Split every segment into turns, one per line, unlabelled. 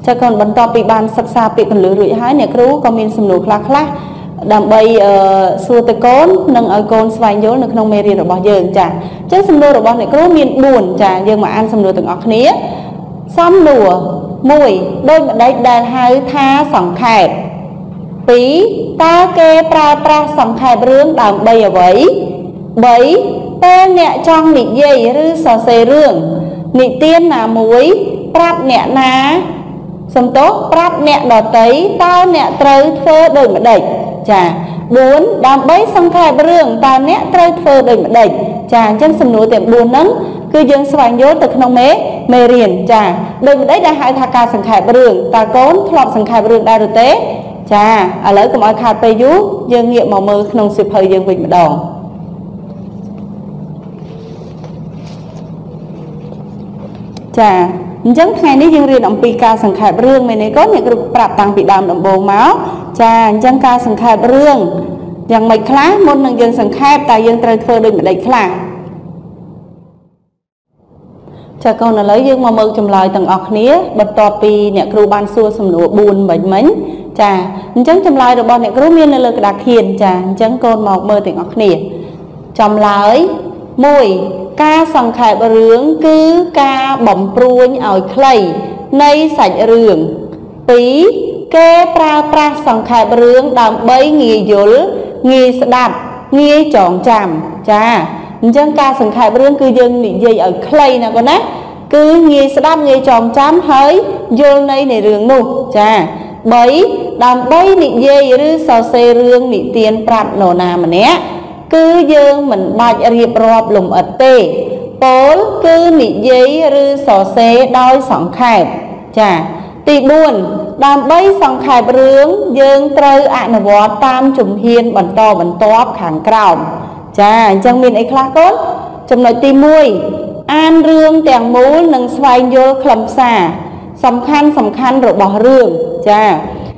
cho con bắn to bị ban sắc xa bị còn lưỡi hái nè cú có miền sầm nụ khla đam bay xua tới côn nâng ở côn xoay nhớ nâng nông mê riêng rồi bao giờ chả chứ sầm nụ rồi bao này cú miền buồn chả nhưng mà ăn sầm nụ từng óc nía xăm nụ mùi đôi mà đây đàn hai tha sòng khẹp tí ta kê pra sòng khẹp rương đàm bay ở vậy bấy tên nè trong nị dây rư sò xê rương nị tiên là muối prap nè ná xong tốt prap nè đỏ tấy tao nè trơi phơ đôi mà đẩy chà bốn đàm bấy sòng khẹp rương tao nè trơi phơ đôi mà đẩy chà chân sầm nụ tiệm buồn nắng cứ dân xoay nhớ từ nông mê riêng chà đôi mà đấy đã hai thà ca sòng khẹp rương ta cốn thọp sòng khẹp rương đa được tế chà ở lấy cùng ai khai bê dú dân nghiệm màu mơ nông xịp hơi dân vịnh mà đòn chà chẳng ngày ní dương riêng ông pi ca sẵn khải rương mình này có những cái bạp tăng bị đàm động bồ máu chà chẳng ca sẵn khải rương chẳng mạch khá môn nâng dân sẵn khải tại dân trời phơ đôi mà đầy khá chà con là lấy dương mà mơ chùm lời tầng ọc nía bật tòa pi nẹ kru ban xua xâm nụ buồn bệnh mến chà chẳng chùm lời rồi bọn nẹ kru miên lên đặc hiền chà chẳng con mọc mơ tầng ọc nía chùm lời mùi ca sòng khải rương cứ ca bỏng pruông ỏi khlây nay sạch rương tí kê pra sòng khải rương đàm bấy nghi dối nghi đạp nghi tròn chàm chà chẳng ca sòng khải rương cứ dân nị dây ở khlây nè con á cứ nghi đạp nghi tròn chàm hơi dối nay này rương nụ chà bấy đàm bấy nị dây rư sò xê rương nị tiên prap nổ nà mà nè cứ dương mình bạch riệp rộp lùm ật tê bố cứ nị giấy rư sò xế đôi sòng khẹp chà tì buồn đàm bấy sòng khẹp rướng dương trơi ạ nà vọt tam trùm hiên bẩn to kháng krào chà chẳng mình ấy khá cốt chùm nói tì mùi an rương tèng mũ nâng xoay vô khẩm xà sòng khăn rồi bỏ rương chà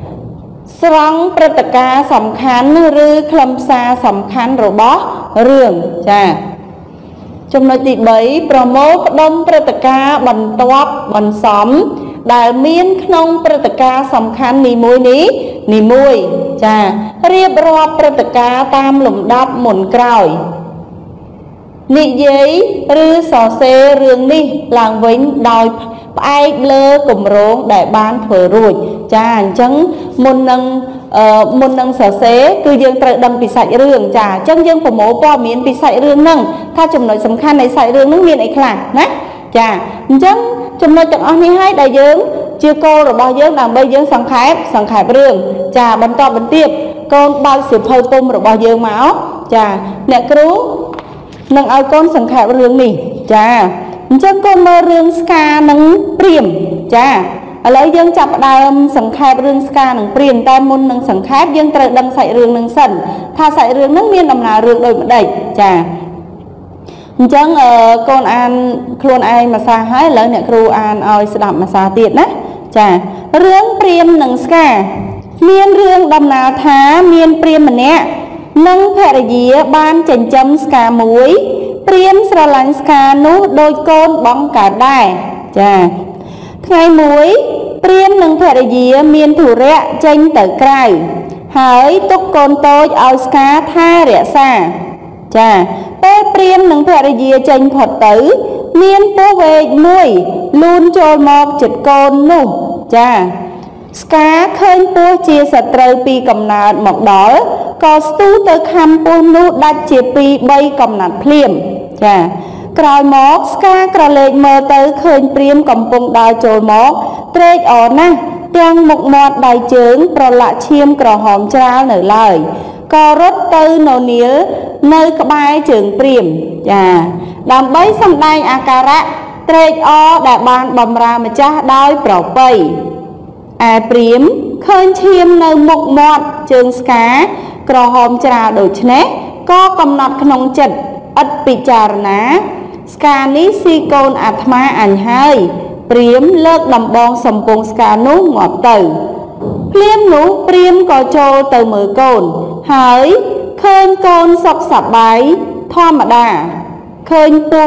songประกาศสำคัญหรือคำซาสำคัญหรือบ่เรื่องจ้าจำนวนที่ใบประโมทดมประกาศบรรทบรรสมได้มีนขนมประกาศสำคัญนิมวยนี้นิมวยจ้าเรียบรอบประกาศตามหลุมดับหมุนกลอยนิเยหรือสอเซเรื่องนี้หลังวิ่งดอยไอ้เลือกลุ่มร้องได้บ้านเผื่อรุ่ยจ้าจังมุนนังสอเซคือยังตระดำปีศาจเรื่องจ้าจังยังผมโม้ป้อมีนปีศาจเรื่องนั่งถ้าจำนวนสำคัญในสายเรื่องนั่งมีนไอ้ขลาดนะจ้าจังจำนวนจากอันนี้ให้ได้ยังเชื่อโกหรือบอยังนำใบยังสังขายเรื่องจ้าบรรทบรรเทียบก้อนใบสืบเผยปุ่มหรือบอยังเมาส์จ้าเนี่ยครูนังเอาก้อนสังขายเรื่องนี่จ้าจังก้นมาเรื่องสกาหนังเปลี่ยนจ้าอะไรยังจับดาวสังขารเรื่องสกาหนังเปลี่ยนแต่มุนหนังสังขารยังตระดังใส่เรื่องหนังสั่นถ้าใส่เรื่องนั้นมีนำนาเรื่องโดยไม่ได้จ้าจังก้นอ่านครูไอมาซาให้แล้วเนี่ยครูอ่านเอาสดับมาซาเตียดนะจ้าเรื่องเปลี่ยนหนังสกาเมียนเรื่องดำนาท้าเมียนเปลี่ยนมันเนี้ยนั่งแพรเยียบ้านเจนจำสกาหมวยเปลี่ยนสลันสกานุโดยโกนบ้องกาได้จ้าไงมวยเปลี่ยนหนึ่งแพรเยียเมียนถูเระเจนเตอไกลหายตุกโกนโตยเอาสกาท่าเระซาจ้าเปลี่ยนหนึ่งแพรเยียเจนพอดตื้อเมียนปูเวกมวยลูนโจมอกจุดโกนนุจ้าสกาเคยปูเจียสตรีปีกำนาดหมอกดอก็สตูเตอร์คำปูนุดัดเจียปีใบกำนัดเพลียมจ้ากรอยหมอกสกากระเลงเมอเตอร์เคยเปรียมกำปงดาวโจหมอกเตรกอ่อนนะเตียงหมกมอดใบเจิงประละเชียมกระหอมจ้าเหนือเลยก็รถเตอร์โนเนียเนยกระบายเจิงเปรียมจ้าดำใบสัมได้อาการะเตรกอ่อแดดบานบำรามาจ้าได้เปล่าไปเปรียมเคยเชียมเนยหมกมอดเจิงสกากระหอมจ้าโดยชนะก็กำหนดขนมจัดอัดปิจารณาสกานิซีโกนอัตมาอันให้เปรียมเลิกลำบองสมปงสกานุหงอบเตอเปลี่ยนหนูเปรียมก่อโจเตอมือโกนหายเคยโกนสกสับใบธรรมดาเคยปู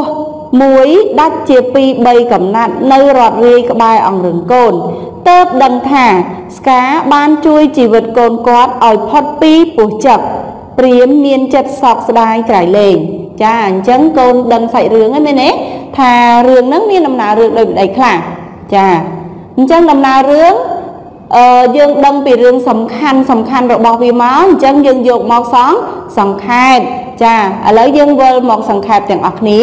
មួយដាច់ជាពីរបីកំណាត់នៅរត់រាយក្បែរអង្រឹងកូនទើបដឹងថាស្កាបានជួយជីវិតកូនគាត់ឲ្យផុតពីពោះចឹកព្រាមមានចិត្តសោកស្ដាយក្រៃលែងចាអញ្ចឹងកូនដឹងសាច់រឿងហ្នឹងមែនទេថារឿងហ្នឹងមានដំណើររឿងដូចម្ដេចខ្លះចាអញ្ចឹងដំណើររឿងយើងដឹងពីរឿងសំខាន់របស់វាមកអញ្ចឹងយើងយកមកសង្ខេបចាឥឡូវយើងវិលមកសង្ខេបទាំងអស់គ្នា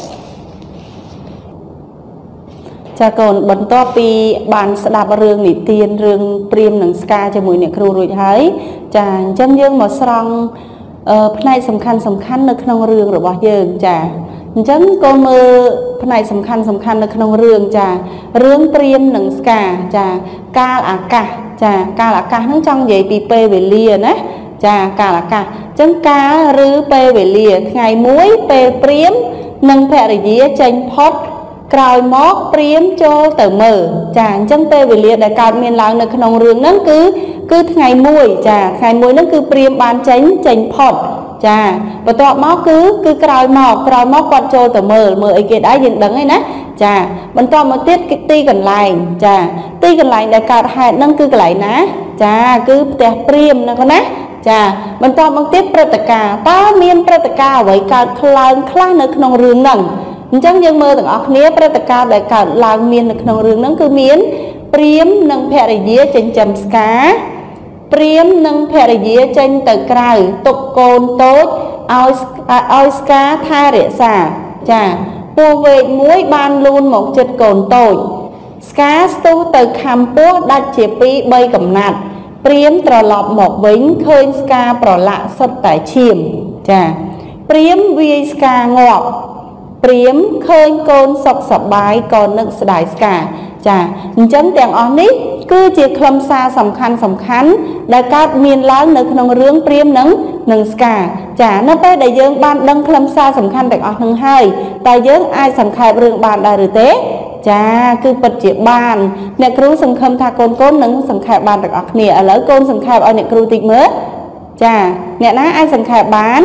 ចាកូនបន្ទាប់ពីបានស្ដាប់រឿងនិទានរឿងព្រាហ្មណ៍និងស្កាជាមួយអ្នកគ្រូរួចហើយចាអញ្ចឹងយើងមកស្រង់ផ្នែកសំខាន់នៅក្នុងរឿងរបស់យើងចាអញ្ចឹងកូនមើលផ្នែកសំខាន់នៅក្នុងរឿងចារឿងព្រាហ្មណ៍និងស្កាចាកាលអាកាសចាកាលអាកាសហ្នឹងចង់និយាយពីពេលវេលាណាចាកាលអាកាសអញ្ចឹងកាលឬពេលវេលាថ្ងៃមួយពេលព្រាហ្មណ៍និងភរិយាចេញផុតក្រោយមកព្រាហ្មណ៍ចូលទៅមើលចាអញ្ចឹងពេលវេលាដែលកើតមានឡើងនៅក្នុងរឿងហ្នឹងគឺថ្ងៃមួយចាថ្ងៃមួយហ្នឹងគឺព្រាហ្មណ៍បានចេញផុតចាបន្ទាប់មកគឺក្រោយមកគាត់ចូលទៅមើលអីគេដែរយើងដឹងហើយណាចាបន្ទាប់មកទៀតទីកន្លែងចាទីកន្លែងដែលកើតហេតុហ្នឹងគឺកន្លែងណាចាគឺផ្ទះព្រាហ្មណ៍ណាចាបន្ទាប់មកទៀតព្រឹត្តិការណ៍តើមានព្រឹត្តិការណ៍អ្វីកើតឡើងខ្លះនៅក្នុងរឿងហ្នឹងអញ្ចឹងយើងមើលទាំងអស់គ្នាព្រឹត្តិការណ៍ដែលកើតឡើងមាននៅក្នុងរឿងហ្នឹងគឺមានព្រាហ្មណ៍និងភរិយាចិញ្ចឹមស្កាព្រាហ្មណ៍និងភរិយាចេញទៅក្រៅទុកកូនតូចឲ្យស្កាថែរក្សាចាពស់វែកមួយបានលូនមកជិតកូនតូចស្កាស្ទុះទៅខំពស់ដាច់ជាពីរបីកំណាត់ព្រាហ្មណ៍ត្រឡប់មកវិញឃើញស្កាប្រឡាក់សុទ្ធតែឈាមចាព្រាហ្មណ៍វាយស្កាងាប់ព្រាហ្មណ៍ឃើញកូនសុខសប្បាយក៏នឹកស្ដាយស្កាចាអញ្ចឹងទាំងអស់នេះគឺជាខ្លឹមសារសំខាន់ដែលកើតមានឡើងនៅក្នុងរឿងព្រាហ្មណ៍និងស្កាចានៅពេលដែលយើងបានដឹងខ្លឹមសារសំខាន់ទាំងអស់នឹងហើយតើយើងអាចសង្ខេបរឿងបានដែរឬទេចាគឺពិតជាបានអ្នកគ្រូសង្ឃឹមថាកូននឹងសង្ខេបបានទាំងអស់គ្នាឥឡូវកូនសង្ខេបឲ្យអ្នកគ្រូតិចមើលចាអ្នកណាអាចសង្ខេបបាន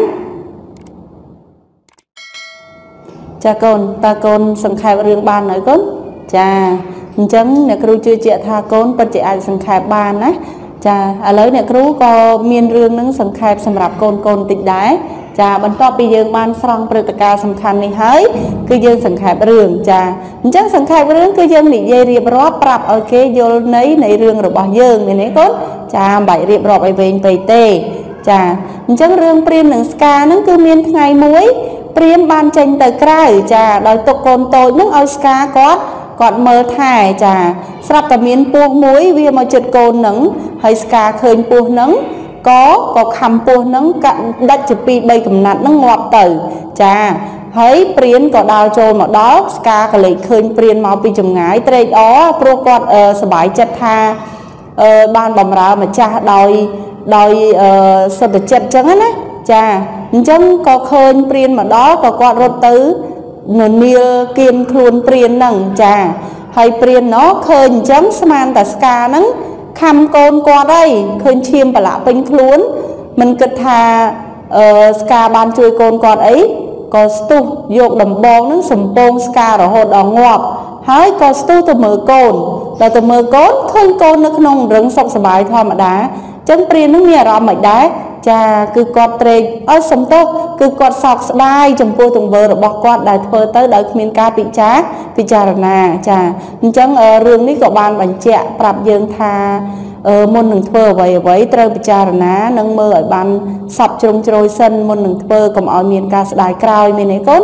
ចាកូនតើកូនសង្ខេបរឿងបានហើយកូនចាអញ្ចឹងអ្នកគ្រូជឿជាក់ថាកូនពិតជាអាចសង្ខេបបានណាចាឥឡូវអ្នកគ្រូក៏មានរឿងនឹងសង្ខេបសម្រាប់កូនតិចដែរចាបន្ទាប់ពីយើងបានស្រង់ព្រឹត្តិការណ៍សំខាន់នេះហើយគឺយើងសង្ខេបរឿងចាអញ្ចឹងសង្ខេបរឿងគឺយើងនិយាយរៀបរាប់ប្រាប់ឲ្យគេយល់នៃរឿងរបស់យើងមែនទេកូនចាមិនបាច់រៀបរាប់ឲ្យវែងពេកទេចាអញ្ចឹងរឿងព្រាហ្មណ៍និងស្កាហ្នឹងគឺមានថ្ងៃមួយព្រាហ្មណ៍បានចេញទៅក្រៅចាដោយទុកកូនតូចនឹងឲ្យស្កាគាត់មើលថែចាស្រាប់តែមានពស់មួយវាមកជិតកូននឹងហើយស្កាឃើញពស់នឹងក៏ខំពស់នឹងដាច់ជាពីរបីកំណាត់នឹងងាប់ទៅចាហើយព្រានក៏ដើរចូលមកដល់ស្កាក៏លេចឃើញព្រានមកពីចម្ងាយត្រេកអរព្រោះគាត់សប្បាយចិត្តថាបានបម្រើម្ចាស់ដោយសុទ្ធចិត្តអញ្ចឹងណាចាអញ្ចឹងក៏ឃើញព្រានមកដល់ក៏គាត់រត់ទៅននាលគៀនខ្លួនព្រានហ្នឹងចាហើយព្រានណោះឃើញអញ្ចឹងស្មានតែស្កាហ្នឹងខំកូនគាត់អីឃើញឈាមប្រឡាក់ពេញខ្លួនមិនគិតថាស្កាបានជួយកូនគាត់អីក៏ស្ទុះយកដំបងហ្នឹងសំពងស្ការហូតដល់ងាប់ហើយក៏ស្ទុះទៅមើលកូនដល់ទៅមើលកូនឃើញកូននៅក្នុងរឹងសុខសប្បាយធម្មតាអញ្ចឹងព្រានហ្នឹងមានអារម្មណ៍មិនដែរចាគឺគាត់ត្រេកអត់សំទោសគឺគាត់សោកស្ដាយចំពោះទង្វើរបស់គាត់ដែលធ្វើទៅដោយគ្មានការពិចារណាចាអញ្ចឹងរឿងនេះក៏បានបញ្ជាក់ប្រាប់យើងថាមុននឹងធ្វើអ្វីត្រូវពិចារណានិងមើលឲ្យបានសពជ្រុងជ្រោយសិនមុននឹងធ្វើកុំឲ្យមានការស្ដាយក្រោយមានទេកូន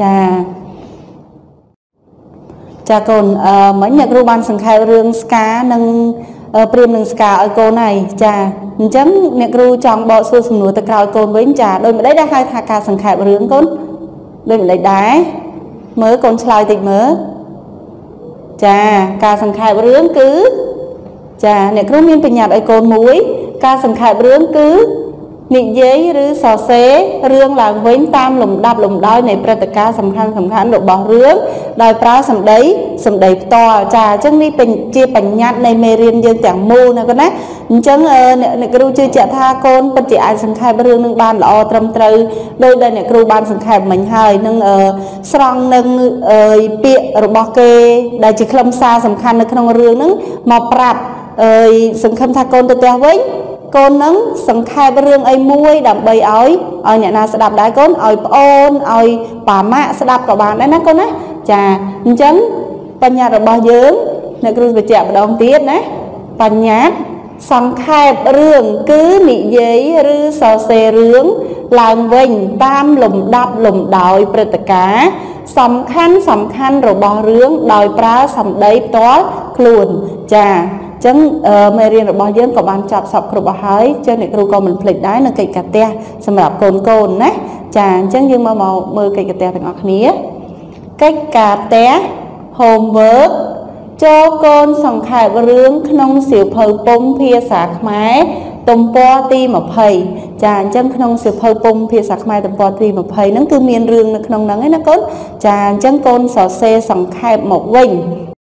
ចាកូនមិញអ្នកគ្រូបានសង្ខេបរឿងស្កានិងព្រាហ្មណ៍នឹងស្កាឲ្យកូនហើយចាអញ្ចឹងអ្នកគ្រូចង់បកសួរសំណួរទៅក្រោយកូនវិញចាដូចម្ដេចដែលហៅថាការសង្ខេបរឿងកូនដូចម្ដេចដែរមើលកូនឆ្លើយតិចមើលចាការសង្ខេបរឿងគឺចាអ្នកគ្រូមានបញ្ញត្តិឲ្យកូនមួយការសង្ខេបរឿងគឺនិយាយឬសរសេររឿងឡើងវិញតាមលំដាប់លំដោយនៃព្រឹត្តិការណ៍សំខាន់របស់រឿងដោយប្រើសម្ដីផ្ទាល់ចាអញ្ចឹងនេះជាបញ្ញត្តិនៃមេរៀនយើងទាំងមូលណាកូនណាអញ្ចឹងអ្នកគ្រូជឿជាក់ថាកូនពិតជាអាចសង្ខេបរឿងនឹងបានល្អត្រឹមត្រូវដោយដែលអ្នកគ្រូបានសង្ខេបមិញហើយនឹងស្រង់នឹងពាក្យរបស់គេដែលជាខ្លឹមសារសំខាន់នៅក្នុងរឿងហ្នឹងមកប្រាប់សង្ឃឹមថាកូនទៅផ្ទះវិញកូននឹងសង្ខេបរឿងអីមួយដើម្បីឲ្យអ្នកណាស្ដាប់ដែរកូនឲ្យប្អូនឲ្យប៉ាម៉ាក់ស្ដាប់ក៏បានដែរណាកូនណាចាអញ្ចឹងបញ្ញត្តិរបស់យើងអ្នកគ្រូបញ្ជាក់ម្ដងទៀតណាបញ្ញត្តិសង្ខេបរឿងគឺនិយាយឬសរសេររឿងឡើងវិញតាមលំដាប់លំដោយព្រឹត្តិការណ៍សំខាន់របស់រឿងដោយប្រើសម្ដីផ្ទាល់ខ្លួនចាអញ្ចឹងមេរៀនរបស់យើងក៏បានចប់សពគ្រប់អស់ហើយចឹងអ្នកគ្រូក៏មិនភ្លេចដែរនៅកិច្ចការផ្ទះសម្រាប់កូនណាចាអញ្ចឹងយើងមកមើលកិច្ចការផ្ទះទាំងអស់គ្នាកិច្ចការផ្ទះ homework ចូលកូនសង្ខេបរឿងក្នុងសៀវភៅពុម្ពភាសាខ្មែរទំព័រទី20ចាអញ្ចឹងក្នុងសៀវភៅពុម្ពភាសាខ្មែរទំព័រទី20ហ្នឹងគឺមានរឿងនៅក្នុងហ្នឹងឯណាកូនចាអញ្ចឹងកូនសរសេរសង្ខេបមកវិញ